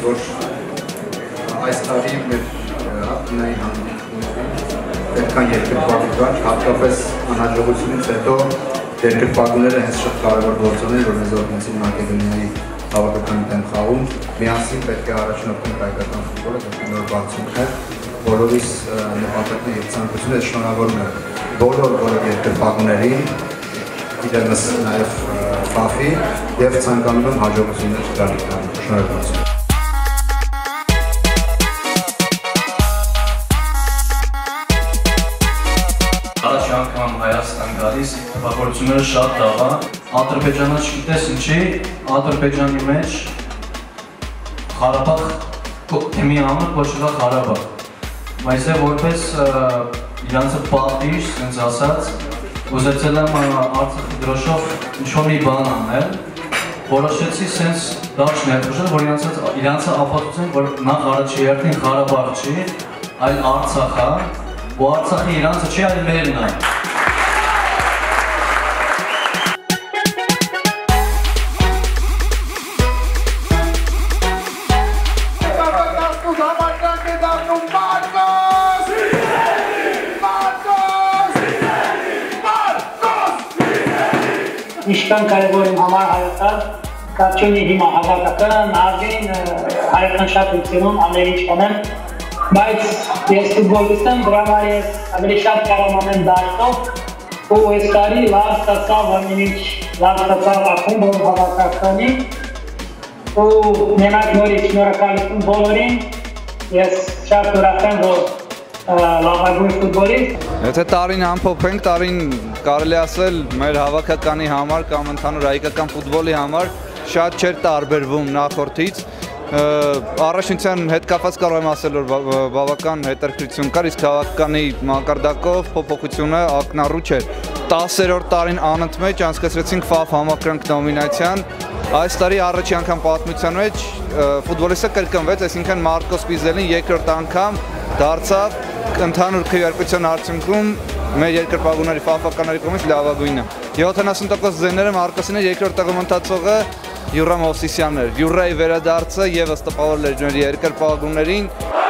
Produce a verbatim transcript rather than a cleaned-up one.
որ այս տարի մեր ակնային հանդիպումներին պետքան երկրպագուներ, հատկապես անհաջողությունից հետո երկրպագուները հենց շատ կարևոր գործոներ, որ մեզ օրենցին Մակեդոնիայի հավաքականի դեմ խաղում, միասին պետք է առաջնորդենք հայկական ֆուտբոլը, պետք է նոր բացումներ, բոլորիս նպատակն և ցանկությունը շնորհավորում եմ բոլոր բոլոր երկրպագուներին, իրենս նաև ֆաֆի և ցանկանում եմ հաջողություններ գալիք տան, շնորհավորություն։ Առաջի անգամ Հայաստան գալիս, տպավորությունները շատ լավ է, Ադրբեջանը չգիտես ինչի, Ադրբեջանի մեջ Ղարաբաղ թեմի անունը կոչվում է Ղարաբաղ, բայց որպես իրանցը պատիժ, սենց ասած, ուզեցել եմ Արցախի դրոշով ինչ-որ մի բան անել, որոշեցի սենց դաշ ներխուժել, որ իրանցը ապացուցեն, որ նախ առաջի երթին Ղարաբաղ չի, այլ Արցախ է, ու Արցախի իրանցը չի, այլ մերն է։ Ինչքան կարևոր իմ համար հայաստան, կարճունի հիմա հավաքական, արգին հայաստան շատ ուսինում, ամեն ինչ կանեմ, բայց ես ֆուտբոլիստ եմ, դրա համար ես ավելի շատ կարամ անեմ դաշտով, ու այս տարի լավ ստացավ ամեն ինչ, լավ ստացավ ակումբ հավաքականի, ու մենակ նորից շնորհակալություն բոլորին, ես շատ ուրախ եմ, որ լավագույն ֆուտբոլիստ։ Եթե տարին ամփոփենք, տարին կարելի ասել մեր հավաքականի համար կամ ընդհանուր հայկական ֆուտբոլի համար շատ չէր տարբերվում նախորդից։ Առաջնության հետ կապված կարող եմ ասել, որ բավական հետաքրքրություն կար, իսկ հավաքականի մակարդակով փոփոխությունը ակնառու չէր։ տասերորդ տարին անընդմեջ անցկացրեցինք ֆաֆ համակրանք նոմինացիան։ Այս տարի առաջի անգամ պատմության մեջ ֆուտբոլիստը կրկնվեց, այսինքն Մարկոս Պիզելին երկրորդ անգամ դարձավ ընդհանուր քվեարկության արդյունքում մեր երկրպագուների ֆաֆականների կողմից լավագույնը։ յոթանասուն տոկոս ձայները Մարկոսին էր, երկրորդ տեղում ընթացողը Յուրա Մովսիսյանն էր։ Յուրայի վերադարձը ևս տպավորել էր մեր երկրպագուներին։